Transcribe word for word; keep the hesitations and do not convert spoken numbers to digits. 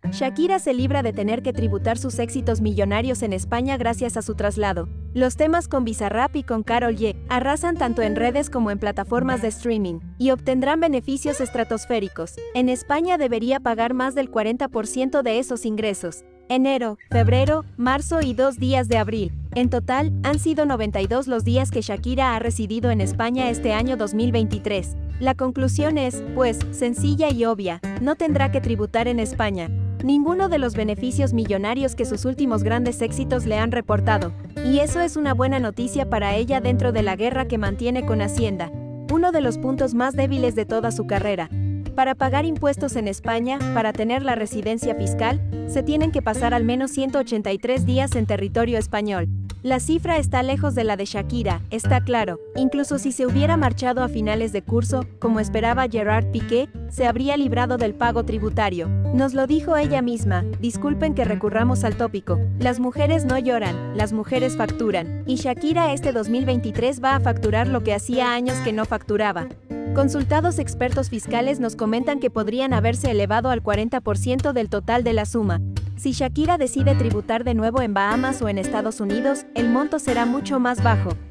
Shakira se libra de tener que tributar sus éxitos millonarios en España gracias a su traslado. Los temas con Bizarrap y con Karol G arrasan tanto en redes como en plataformas de streaming, y obtendrán beneficios estratosféricos. En España debería pagar más del cuarenta por ciento de esos ingresos. Enero, febrero, marzo y dos días de abril. En total, han sido noventa y dos los días que Shakira ha residido en España este año dos mil veintitrés. La conclusión es, pues, sencilla y obvia: no tendrá que tributar en España ninguno de los beneficios millonarios que sus últimos grandes éxitos le han reportado. Y eso es una buena noticia para ella dentro de la guerra que mantiene con Hacienda, uno de los puntos más débiles de toda su carrera. Para pagar impuestos en España, para tener la residencia fiscal, se tienen que pasar al menos ciento ochenta y tres días en territorio español. La cifra está lejos de la de Shakira, está claro. Incluso si se hubiera marchado a finales de curso, como esperaba Gerard Piqué, se habría librado del pago tributario. Nos lo dijo ella misma: disculpen que recurramos al tópico. Las mujeres no lloran, las mujeres facturan. Y Shakira este dos mil veintitrés va a facturar lo que hacía años que no facturaba. Consultados expertos fiscales nos comentan que podrían haberse elevado al cuarenta por ciento del total de la suma. Si Shakira decide tributar de nuevo en Bahamas o en Estados Unidos, el monto será mucho más bajo.